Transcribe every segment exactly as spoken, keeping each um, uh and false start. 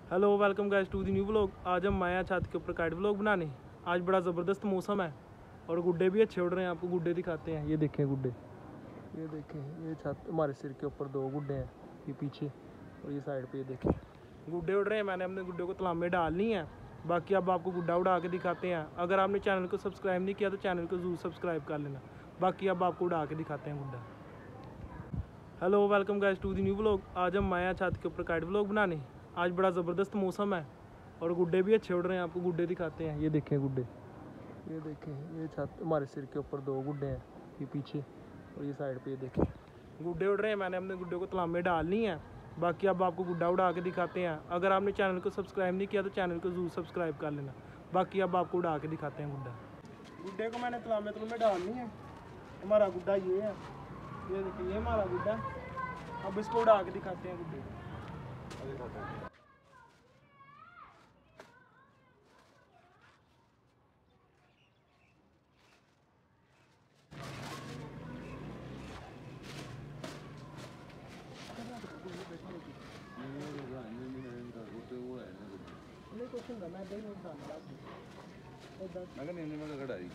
Hello welcome guys to the new vlog. आज हम आए हैं छत के ऊपर काइट व्लॉग बनाने। आज बड़ा ज़बरदस्त मौसम है और गुड्डे भी अच्छे उड़ रहे हैं। आपको गुड्डे दिखाते हैं। ये देखें गुड्डे, ये देखें, ये छत हमारे सिर के ऊपर दो गुड्डे हैं, ये पीछे और ये साइड पे। ये देखें गुड्डे उड़ रहे हैं। मैंने अपने गुड्डे को तलाब में डालनी है। बाकी अब आपको गुड्डा उड़ा के दिखाते हैं। अगर आपने चैनल को सब्सक्राइब नहीं किया तो चैनल को ज़रूर सब्सक्राइब कर लेना। बाकी अब आपको उड़ा के दिखाते हैं गुड्डा। Hello welcome guys to the new vlog. आज हम आए हैं छत के ऊपर काइट व्लॉग बनाने। आज बड़ा ज़बरदस्त मौसम है और गुड्डे भी अच्छे उड़ रहे हैं। आपको गुड्डे दिखाते हैं। ये देखें गुड्डे, ये देखें, ये छत हमारे सिर के ऊपर दो गुड्डे हैं, ये पीछे और ये साइड पे। ये देखें गुड्डे उड़ रहे हैं। मैंने अपने गुड्डे को तलाब में डालनी है। बाकी अब आपको गुड्डा उड़ा के दिखाते हैं। अगर आपने चैनल को सब्सक्राइब नहीं किया तो चैनल को ज़रूर सब्सक्राइब कर लेना। बाकी अब आपको उड़ा के दिखाते हैं गुड्डा। गुड्डे को मैंने तलाब में तलाब में डालनी है। हमारा गुड्डा ये है, ये देखिए, ये हमारा गुड्डा। अब इसको उड़ा के दिखाते हैं गुड्डे। नहीं कुछ नहीं, मैं दे नहीं डालना। मैं नहीं नहीं मैं कढ़ाई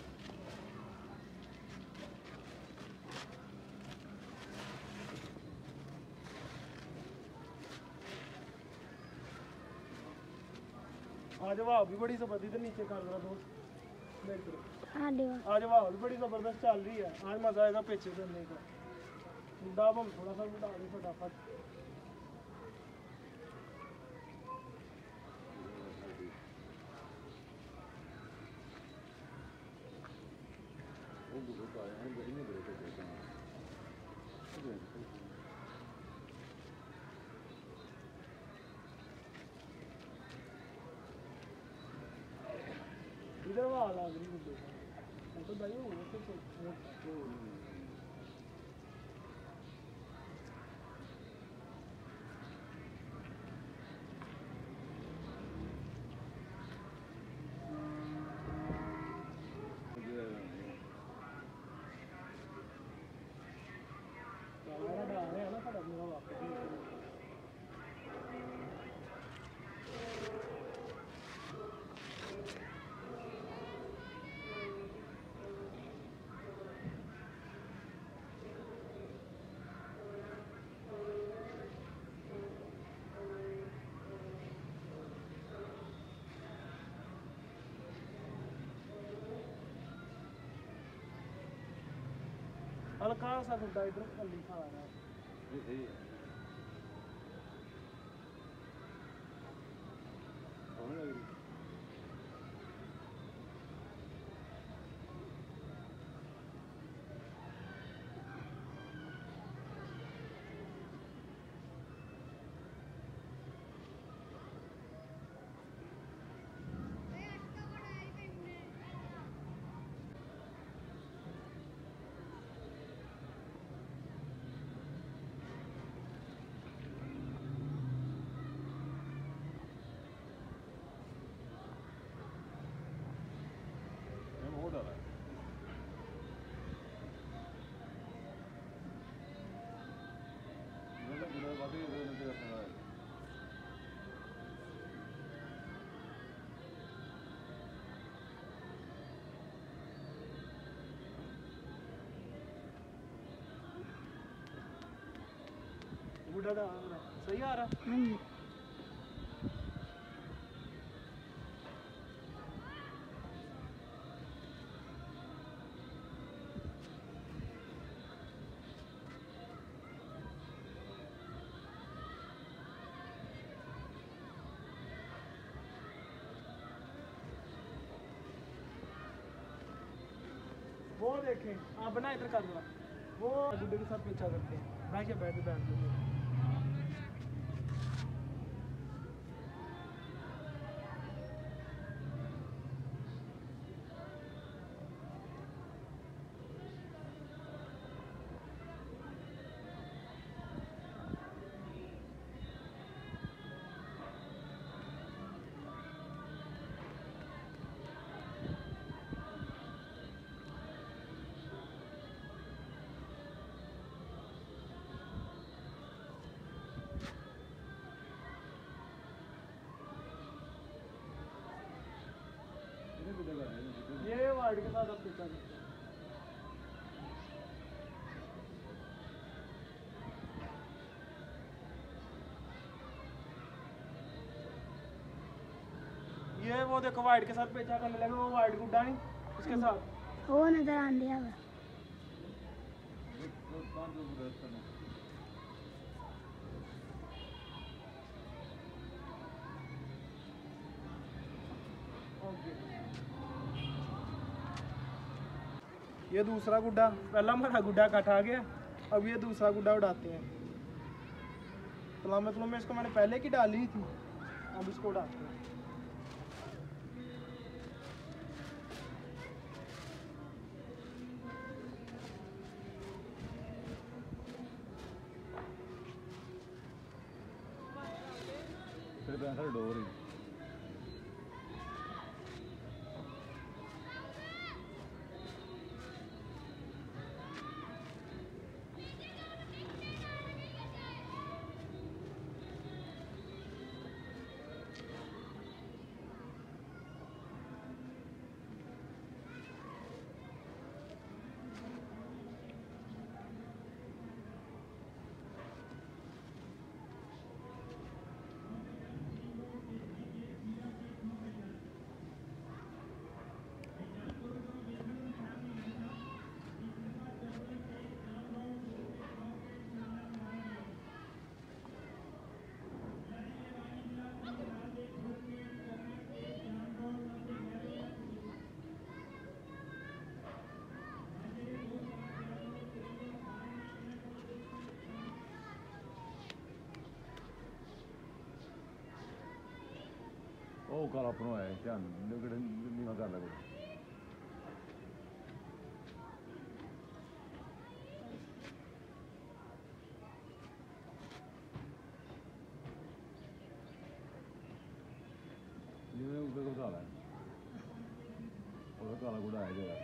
आज हवा भी बड़ी जबरदस्त नीचे कर रहा दोस्त मेरे को। हाँ देवा आज हवा भी बड़ी जबरदस्त चल रही है। आज मजा आएगा पीछे चलने का। गुड्डा अब हम थोड़ा सा उड़ा दें फटाफट। वो बहुत आया है बड़ी बड़े को देता हूँ। इधर हवा लग रही गुड्डे तो भाई हो तो हल्का सा गुड्डा इधर खाली खा रहा है। ये सही है। कौन लग रही? वो डाला है। मतलब गुना बातें ये नहीं करना है। गुड्डा तो आ रहा सही आ रहा। हाँ जी वो देखें आप ना इधर कर रहा वो गुड्डे के साथ पीछा करते हैं। बैठ बैठ बैठ बैठ वाइट के साथ अब पेचा करते हैं। ये वो देखो वाइट के साथ पेचा करने लगे, वो वाइट गुड्डा नहीं उसके साथ वो नजर आने दिया वा। ये दूसरा गुड्डा, पहला हमारा गुड्डा कट आ गया, अब ये दूसरा गुड्डा उड़ाते हैं। तलामे तलामे इसको मैंने पहले की डाली थी, अब इसको उड़ाते हैं। डोर ही ਉਹ ਕਾਲਾ ਆਪਣੋ ਹੈ ਧਿਆਨ ਨਿਕੜ ਨੀਵਾ ਕਰ ਲੈ ਜਿਵੇਂ ਉੱਤੇ ਕੋ ਕਾਲਾ ਉਹ ਕਾਲਾ ਗੁੜਾ ਹੈ ਜਿਹੜਾ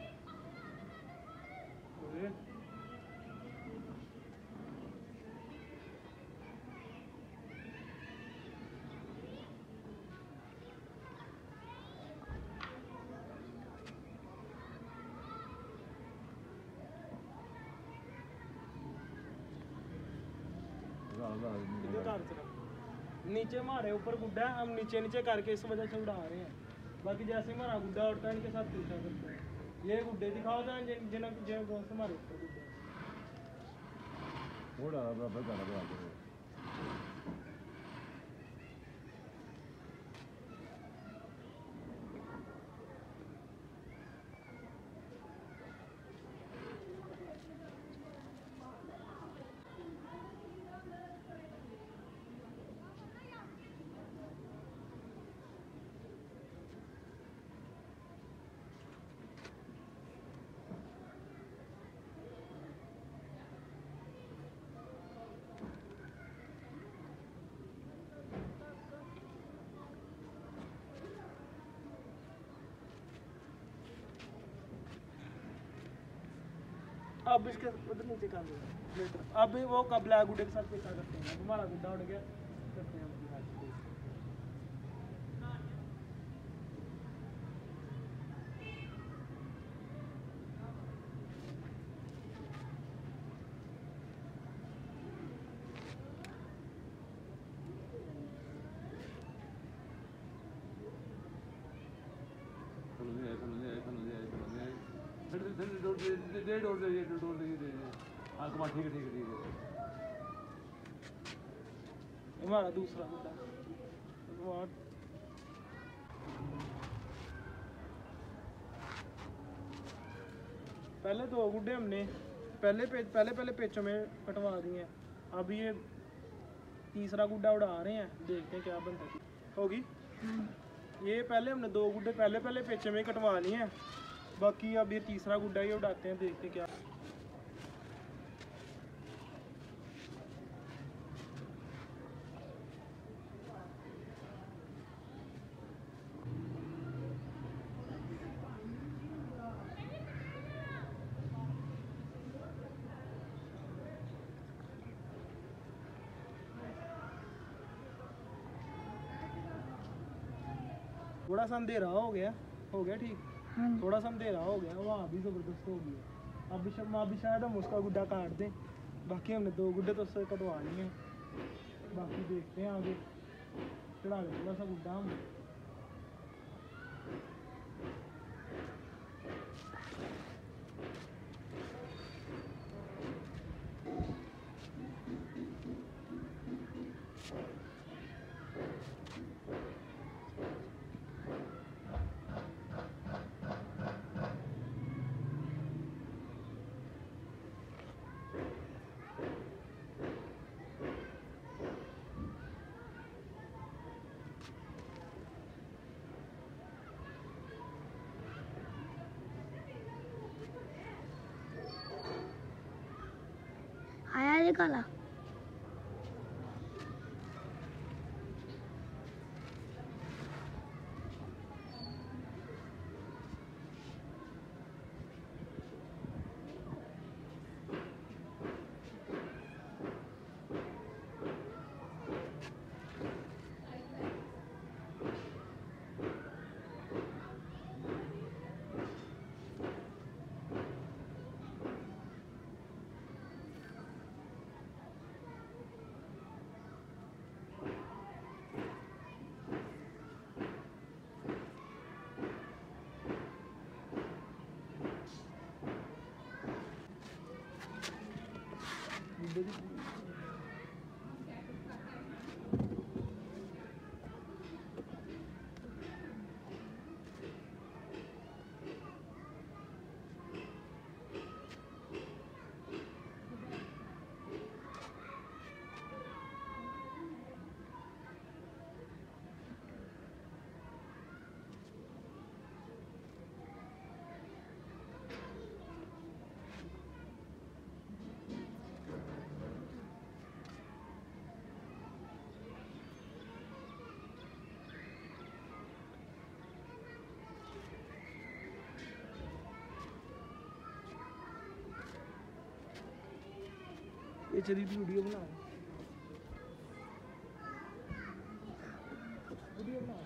नीचे हमारे ऊपर गुड्डा है, हम नीचे नीचे करके इस वजह से उड़ा रहे हैं। बाकी जैसे हमारा गुड्डा उड़ता है इनके साथ पीछा करते हैं। ये गुड्डे दिखाओ था जिन जिन जिन कौन से हमारे ऊपर गुड्डे थोड़ा बराबर गाना बना के अब इसके उधर नीचे कर दो। अब वो का ब्लैक गुड्डे के साथ पीछा करते हैं। अब हमारा गुड्डा उड़ गया, करते हैं डेढ़ डोर दे डेढ़ डोर दे हाँ कमा ठीक है ठीक है ठीक है हमारा दूसरा गुड्डा पहले दो गुड्डे हमने पहले पे, पहले पहले पेचों में कटवा दिए हैं। अब ये तीसरा गुड्डा उड़ा रहे हैं, देखते हैं क्या बनता है। होगी ये पहले हमने दो गुड्डे पहले पहले पेचे में कटवा लिए हैं, बाकी अब ये तीसरा गुड्डा ये उड़ाते हैं, देखते हैं क्या। थोड़ा सा अंधेरा हो गया हो गया ठीक। थोड़ा सा अंधेरा हो गया, वहाँ भी ज़बरदस्त हो गया। अब भी माँ भी शायद हम उसका गुड्डा काट दें, बाकी हमने दो गुड्डे तो उससे कटवा लिए हैं, बाकी देखते हैं आगे चढ़ा दें थोड़ा सा गुड्डा हम। आया ये काला गुड्डे की ये चली थी वीडियो बना वीडियो बना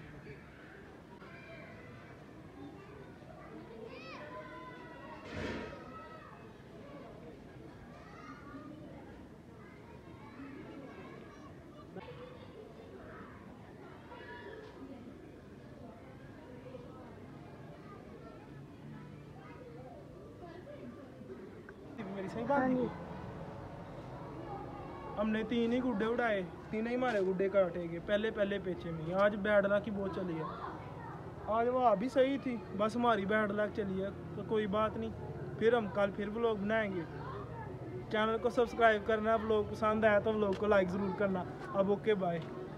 मेरी सही बात हाँ नहीं। जी हमने तीन ही गुड्डे उड़ाए, तीन ही हमारे गुड्डे काटेंगे पहले पहले पेचे में। आज बैड लक की बहुत चली है, आज वहाँ भी सही थी, बस हमारी बैड लक चली है तो कोई बात नहीं। फिर हम कल फिर व्लॉग बनाएंगे। चैनल को सब्सक्राइब करना, व्लॉग पसंद आया तो व्लॉग को लाइक ज़रूर करना। अब ओके बाय।